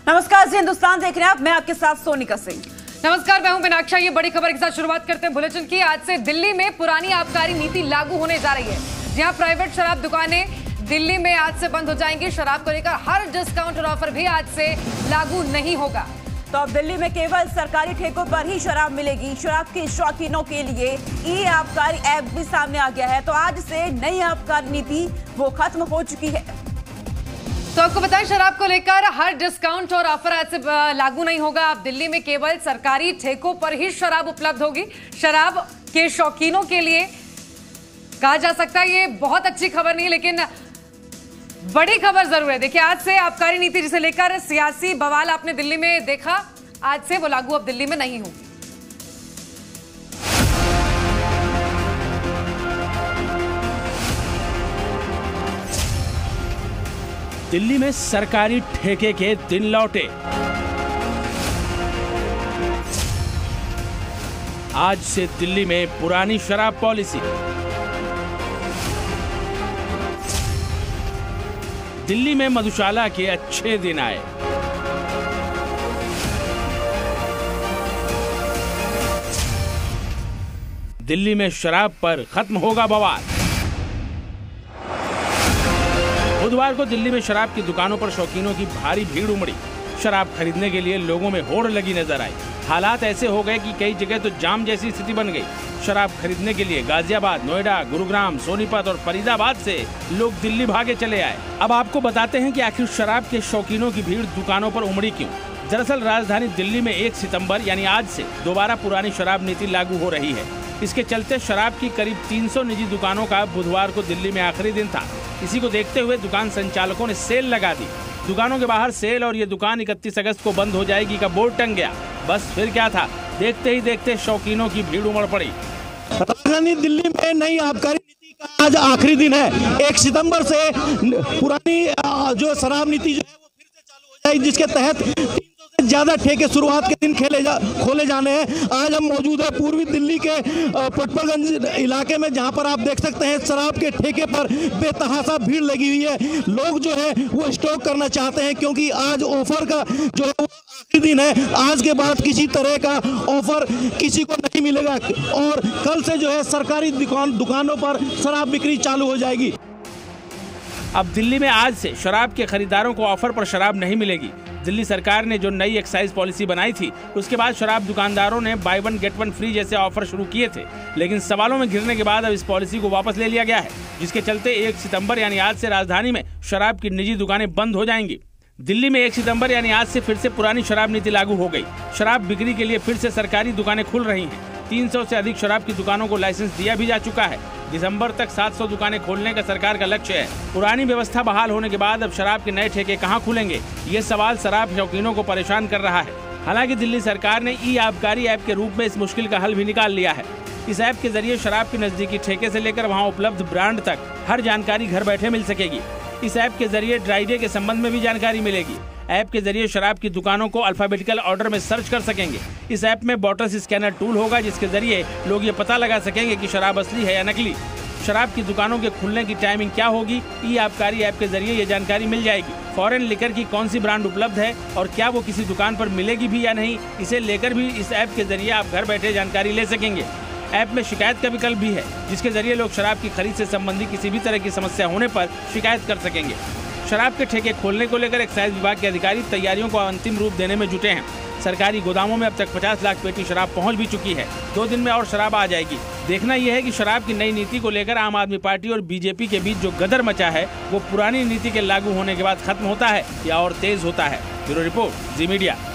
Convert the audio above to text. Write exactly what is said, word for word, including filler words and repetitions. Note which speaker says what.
Speaker 1: नमस्कार जी, हिंदुस्तान देख रहे हैं आप, मैं आपके साथ सोनिका सिंह।
Speaker 2: नमस्कार, मैं हूं मीनाक्षा। ये बड़ी खबर के साथ शुरुआत करते हैं बुलेटिन की। आज से दिल्ली में पुरानी आबकारी नीति लागू होने जा रही है, जहां प्राइवेट शराब दुकानें दिल्ली में आज से बंद हो जाएंगी। शराब को लेकर हर डिस्काउंट और ऑफर भी आज से लागू नहीं होगा।
Speaker 1: तो अब दिल्ली में केवल सरकारी ठेकों पर ही शराब मिलेगी। शराब के शौकीनों के लिए ई आबकारी ऐप भी सामने आ गया है। तो आज से नई आबकारी नीति वो खत्म हो चुकी है।
Speaker 2: तो आपको बताएं, शराब को लेकर हर डिस्काउंट और ऑफर आज से लागू नहीं होगा। अब दिल्ली में केवल सरकारी ठेकों पर ही शराब उपलब्ध होगी। शराब के शौकीनों के लिए कहा जा सकता है ये बहुत अच्छी खबर नहीं, लेकिन बड़ी खबर जरूर है। देखिए, आज से आबकारी नीति जिसे लेकर सियासी बवाल आपने दिल्ली में देखा, आज से वो लागू अब दिल्ली में नहीं होगी।
Speaker 3: दिल्ली में सरकारी ठेके के दिन लौटे। आज से दिल्ली में पुरानी शराब पॉलिसी। दिल्ली में मधुशाला के अच्छे दिन आए। दिल्ली में शराब पर खत्म होगा बवाल। बुधवार को दिल्ली में शराब की दुकानों पर शौकीनों की भारी भीड़ उमड़ी। शराब खरीदने के लिए लोगों में होड़ लगी नजर आई। हालात ऐसे हो गए कि कई जगह तो जाम जैसी स्थिति बन गई। शराब खरीदने के लिए गाजियाबाद, नोएडा, गुरुग्राम, सोनीपत और फरीदाबाद से लोग दिल्ली भागे चले आए। अब आपको बताते हैं कि आखिर शराब के शौकीनों की भीड़ दुकानों पर उमड़ी क्यों। दरअसल राजधानी दिल्ली में एक सितंबर यानी आज से दोबारा पुरानी शराब नीति लागू हो रही है। इसके चलते शराब की करीब तीन सौ निजी दुकानों का बुधवार को दिल्ली में आखिरी दिन था। इसी को देखते हुए दुकान संचालकों ने सेल लगा दी। दुकानों के बाहर सेल और ये दुकान इकतीस अगस्त को बंद हो जाएगी का बोर्ड टंग गया। बस फिर क्या था, देखते ही देखते शौकीनों की भीड़ उमड़ पड़ी।
Speaker 4: राजधानी दिल्ली में नई आबकारी नीति का आज आखिरी दिन है। एक सितंबर से पुरानी जो शराब नीति जो है वो फिर से चालू हो जाएगी, जिसके तहत तीन सौ से ज्यादा ठेके शुरुआत के दिन खेले जा खोले जाने हैं। आज हम मौजूद है पूर्वी दिल्ली के पटपरगंज इलाके में, जहां पर आप देख सकते हैं शराब के ठेके पर बेतहाशा भीड़ लगी हुई है। लोग जो है वो स्टॉक करना चाहते हैं, क्योंकि आज ऑफर का जो है वो आखिरी दिन है। आज के बाद किसी तरह का ऑफर किसी को नहीं मिलेगा और कल से जो है सरकारी दुकान दुकानों पर शराब बिक्री चालू हो जाएगी।
Speaker 3: अब दिल्ली में आज से शराब के खरीदारों को ऑफर पर शराब नहीं मिलेगी। दिल्ली सरकार ने जो नई एक्साइज पॉलिसी बनाई थी, उसके बाद शराब दुकानदारों ने buy one get one free जैसे ऑफर शुरू किए थे, लेकिन सवालों में घिरने के बाद अब इस पॉलिसी को वापस ले लिया गया है, जिसके चलते एक सितंबर यानी आज से राजधानी में शराब की निजी दुकानें बंद हो जाएंगी। दिल्ली में एक सितंबर यानी आज से फिर से पुरानी शराब नीति लागू हो गई। शराब बिक्री के लिए फिर से सरकारी दुकानें खुल रही हैं। तीन सौ से अधिक शराब की दुकानों को लाइसेंस दिया भी जा चुका है। दिसंबर तक सात सौ दुकानें खोलने का सरकार का लक्ष्य है। पुरानी व्यवस्था बहाल होने के बाद अब शराब के नए ठेके कहां खुलेंगे, ये सवाल शराब शौकीनों को परेशान कर रहा है। हालांकि दिल्ली सरकार ने ई आबकारी ऐप के रूप में इस मुश्किल का हल भी निकाल लिया है। इस ऐप के जरिए शराब के नजदीकी ठेके से लेकर वहां उपलब्ध ब्रांड तक हर जानकारी घर बैठे मिल सकेगी। इस ऐप के जरिए ड्राई डे के संबंध में भी जानकारी मिलेगी। ऐप के जरिए शराब की दुकानों को अल्फाबेटिकल ऑर्डर में सर्च कर सकेंगे। इस ऐप में बॉटल्स स्कैनर टूल होगा, जिसके जरिए लोग ये पता लगा सकेंगे कि शराब असली है या नकली। शराब की दुकानों के खुलने की टाइमिंग क्या होगी, ई आबकारी ऐप के जरिए ये जानकारी मिल जाएगी। फॉरेन लिकर की कौन सी ब्रांड उपलब्ध है और क्या वो किसी दुकान पर मिलेगी भी या नहीं, इसे लेकर भी इस ऐप के जरिए आप घर बैठे जानकारी ले सकेंगे। ऐप में शिकायत का विकल्प भी है, जिसके जरिए लोग शराब की खरीद से संबंधित किसी भी तरह की समस्या होने पर शिकायत कर सकेंगे। शराब के ठेके खोलने को लेकर एक्साइज विभाग के अधिकारी तैयारियों को अंतिम रूप देने में जुटे हैं। सरकारी गोदामों में अब तक पचास लाख पेटी शराब पहुंच भी चुकी है। दो दिन में और शराब आ जाएगी। देखना यह है कि शराब की नई नीति को लेकर आम आदमी पार्टी और बीजेपी के बीच जो गदर मचा है, वो पुरानी नीति के लागू होने के बाद खत्म होता है या और तेज होता है। Bureau report, Zee media.